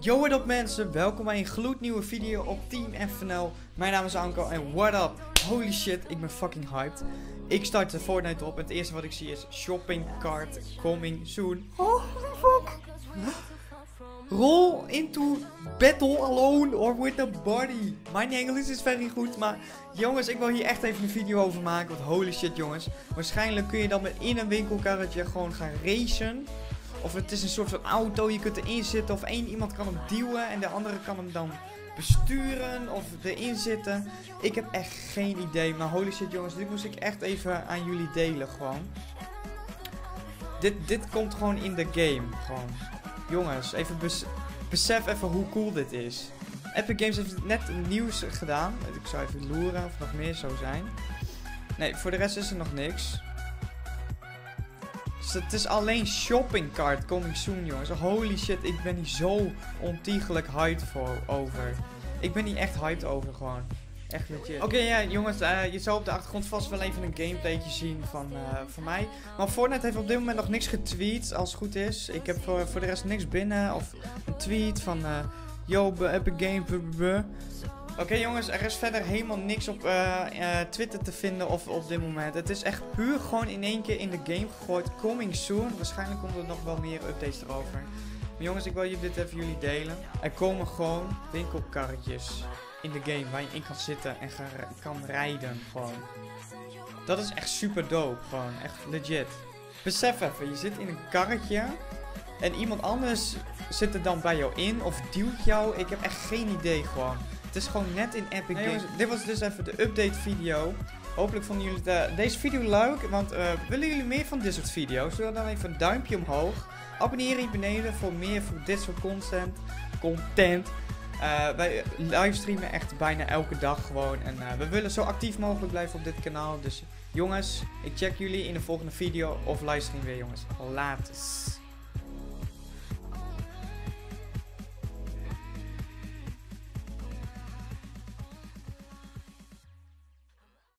Yo, what up mensen, welkom bij een gloednieuwe video op Team FNL. Mijn naam is Anko en what up? Holy shit, ik ben fucking hyped. Ik start de Fortnite op en het eerste wat ik zie is shopping cart coming soon. Oh, fuck. Roll into battle alone or with a body. Mijn Engels is very goed, maar jongens, ik wil hier echt even een video over maken. Want holy shit jongens, waarschijnlijk kun je dan met in een winkelkarretje gewoon gaan racen. Of het is een soort van auto, je kunt erin zitten of één iemand kan hem duwen en de andere kan hem dan besturen of erin zitten. Ik heb echt geen idee, maar holy shit jongens, dit moest ik echt even aan jullie delen gewoon. Dit komt gewoon in de game, gewoon. Jongens, even besef even hoe cool dit is. Epic Games heeft net nieuws gedaan. Ik zou even loeren of nog meer zou zijn. Nee, voor de rest is er nog niks. Dus het is alleen shopping cart coming soon, jongens. Holy shit, ik ben hier zo ontiegelijk hyped over. Ik ben hier echt hyped over, gewoon. Echt legit. Oké, ja, jongens, je zou op de achtergrond vast wel even een gameplaytje zien van mij. Maar Fortnite heeft op dit moment nog niks getweet, als het goed is. Ik heb voor de rest niks binnen. Of een tweet van, yo, Epic Games, Oké, jongens, er is verder helemaal niks op Twitter te vinden of op dit moment. Het is echt puur gewoon in één keer in de game gegooid. Coming soon. Waarschijnlijk komt er nog wel meer updates erover. Maar jongens, ik wil dit even jullie delen. Er komen gewoon winkelkarretjes in de game waar je in kan zitten en kan rijden gewoon. Dat is echt super dope, gewoon. Echt legit. Besef even, je zit in een karretje en iemand anders zit er dan bij jou in of duwt jou. Ik heb echt geen idee gewoon. Het is gewoon net in Epic Games. Jongens, dit was dus even de update video. Hopelijk vonden jullie deze video leuk. Want willen jullie meer van dit soort video's? Doe dan even een duimpje omhoog. Abonneer hier beneden voor meer van dit soort content. Wij livestreamen echt bijna elke dag gewoon. En we willen zo actief mogelijk blijven op dit kanaal. Dus jongens, ik check jullie in de volgende video of livestream weer jongens. Later.